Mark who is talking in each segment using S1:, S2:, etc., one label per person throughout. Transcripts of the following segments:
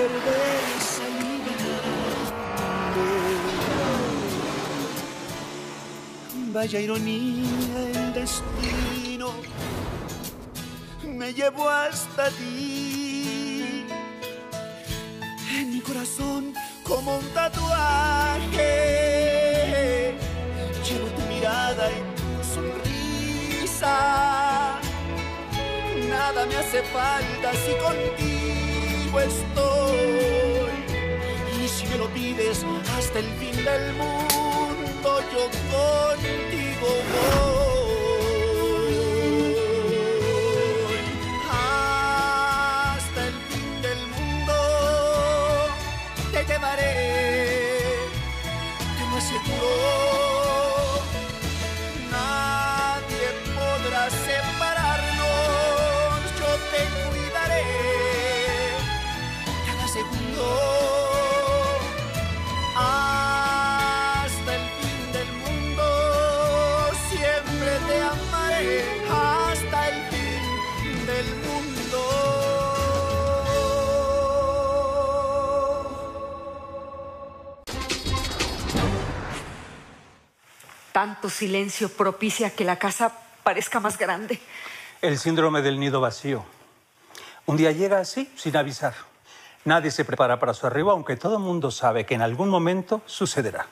S1: perderse liberarte. Vaya ironía, el destino me llevó hasta ti. En mi corazón como un tatuaje llevo tu mirada y tu sonrisa. Nada me hace falta si contigo estoy. Y si me lo pides hasta el fin del mundo, yo contigo voy. Hasta el fin del mundo te llevaré, te lo aseguro. Nadie podrá separarnos, yo te cuidaré cada segundo. Hasta el fin del mundo siempre te amaré, hasta el fin del mundo.
S2: Tanto silencio propicia que la casa parezca más grande.
S3: El síndrome del nido vacío. Un día llega así, sin avisar. Nadie se prepara para su arribo, aunque todo el mundo sabe que en algún momento sucederá.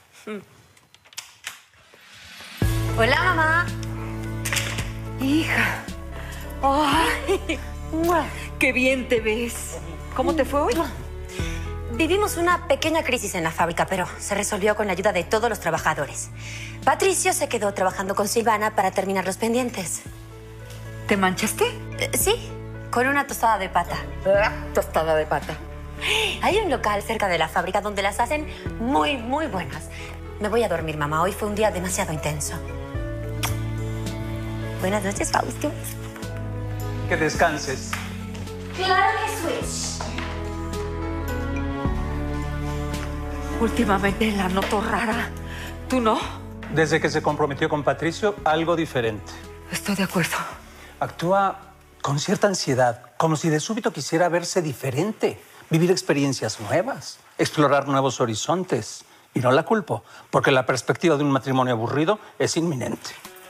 S4: Hola, mamá.
S2: Hija. ¡Ay! ¡Qué bien te ves! ¿Cómo te fue hoy?
S4: Vivimos una pequeña crisis en la fábrica, pero se resolvió con la ayuda de todos los trabajadores. Patricio se quedó trabajando con Silvana para terminar los pendientes.
S2: ¿Te manchaste?
S4: Sí, con una tostada de pata.
S2: Tostada de pata.
S4: Hay un local cerca de la fábrica donde las hacen muy, muy buenas. Me voy a dormir, mamá. Hoy fue un día demasiado intenso. Buenas noches, Fausto.
S3: Que descanses.
S4: Claro que Switch.
S2: Últimamente la noto rara. ¿Tú no?
S3: Desde que se comprometió con Patricio, algo diferente.
S2: Estoy de acuerdo.
S3: Actúa con cierta ansiedad, como si de súbito quisiera verse diferente, vivir experiencias nuevas, explorar nuevos horizontes. Y no la culpo, porque la perspectiva de un matrimonio aburrido es inminente.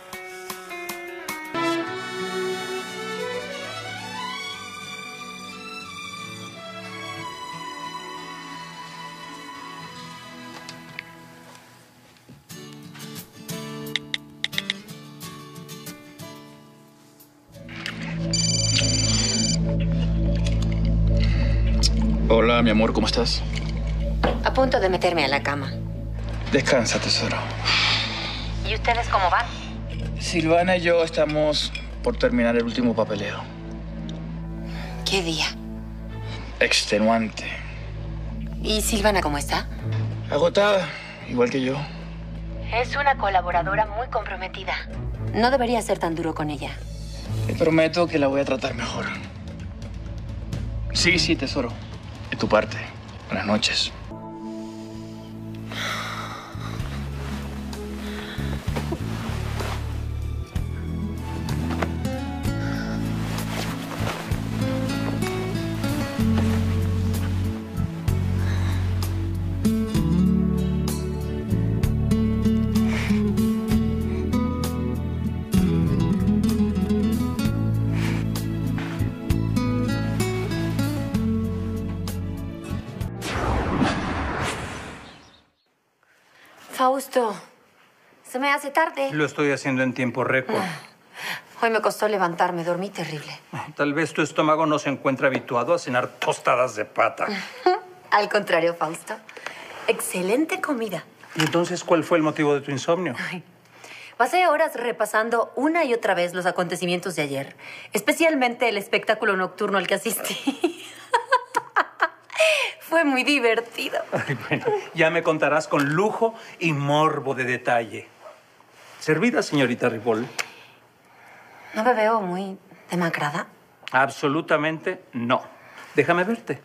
S5: Hola, mi amor, ¿cómo estás?
S4: A punto de meterme a la cama.
S5: Descansa, tesoro.
S4: ¿Y ustedes cómo van?
S5: Silvana y yo estamos por terminar el último papeleo.
S4: ¿Qué día?
S5: Extenuante.
S4: ¿Y Silvana cómo está?
S5: Agotada, igual que yo.
S4: Es una colaboradora muy comprometida. No debería ser tan duro con ella.
S5: Te prometo que la voy a tratar mejor. Sí, sí, tesoro. De tu parte. Buenas noches.
S4: Fausto, se me hace tarde.
S3: Lo estoy haciendo en tiempo récord.
S4: Hoy me costó levantarme, dormí terrible.
S3: Tal vez tu estómago no se encuentra habituado a cenar tostadas de pata.
S4: Al contrario, Fausto. Excelente comida.
S3: ¿Y entonces cuál fue el motivo de tu insomnio?
S4: Pasé horas repasando una y otra vez los acontecimientos de ayer, especialmente el espectáculo nocturno al que asistí. Fue muy divertido.
S3: Ay, bueno, ya me contarás con lujo y morbo de detalle. ¿Servida, señorita Ripoll?
S4: ¿No me veo muy demacrada?
S3: Absolutamente no. Déjame verte.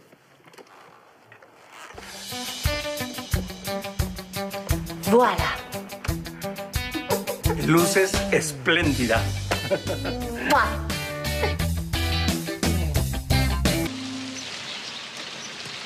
S4: ¡Voilà!
S3: Luces espléndida.
S4: ¡Mua!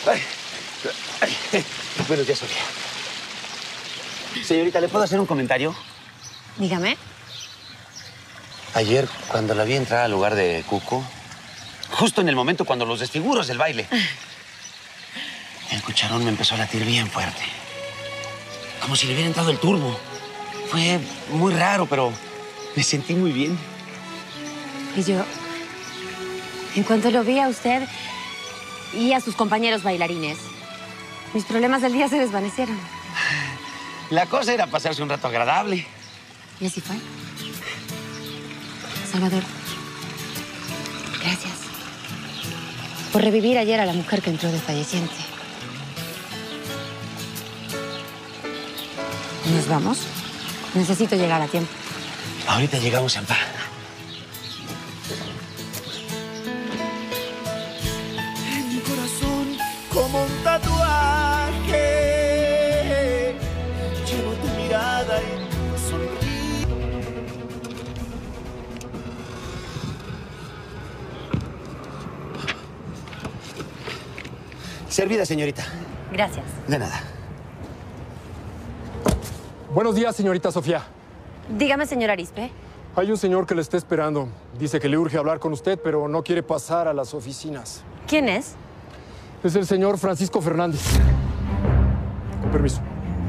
S6: Buenos días, Sofía. Señorita, ¿le puedo hacer un comentario?
S4: Dígame.
S6: Ayer, cuando la vi entrar al lugar de Cuco, justo en el momento cuando los desfiguros del baile, el cucharón me empezó a latir bien fuerte. Como si le hubiera entrado el turbo. Fue muy raro, pero me sentí muy bien.
S4: Y yo, en cuanto lo vi a usted y a sus compañeros bailarines, mis problemas del día se desvanecieron.
S6: La cosa era pasarse un rato agradable.
S4: Y así fue. Salvador, gracias por revivir ayer a la mujer que entró desfalleciente. ¿Nos vamos? Necesito llegar a tiempo.
S6: Ahorita llegamos en paz.
S1: En mi corazón como un tatuaje llevo tu mirada y tu sonrisa.
S6: Servida, señorita.
S4: Gracias.
S6: De nada.
S7: Buenos días, señorita Sofía.
S4: Dígame, señor Arizpe.
S7: Hay un señor que le está esperando. Dice que le urge hablar con usted, pero no quiere pasar a las oficinas.
S4: ¿Quién es?
S7: Es el señor Francisco Fernández. Con permiso.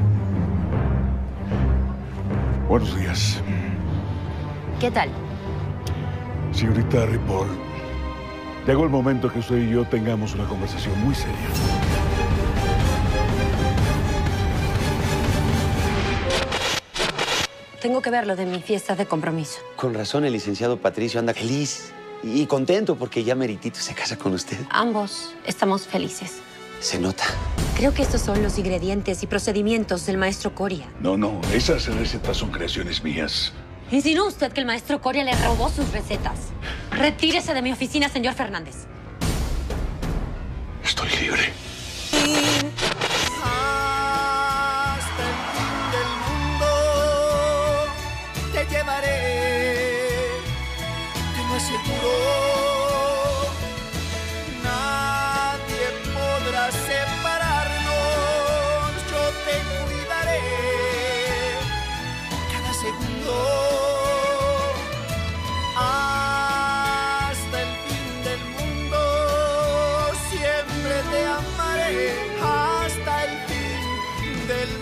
S8: Buenos días.
S4: ¿Qué tal?
S8: Señorita Ripoll, llegó el momento que usted y yo tengamos una conversación muy seria.
S4: Tengo que ver lo de mi fiesta de compromiso.
S6: Con razón, el licenciado Patricio anda feliz y contento porque ya meritito se casa con usted.
S4: Ambos estamos felices.
S6: Se nota.
S4: Creo que estos son los ingredientes y procedimientos del maestro Coria.
S8: No, esas recetas son creaciones mías.
S4: ¿Insinúa usted que el maestro Coria le robó sus recetas? Retírese de mi oficina, señor Fernández.
S8: Estoy libre.
S1: Hasta el fin del mundo te llevaré, te lo aseguro. Nadie podrá separarnos, yo te cuidaré cada segundo. Hasta el fin del mundo siempre te amaré, hasta el fin del mundo.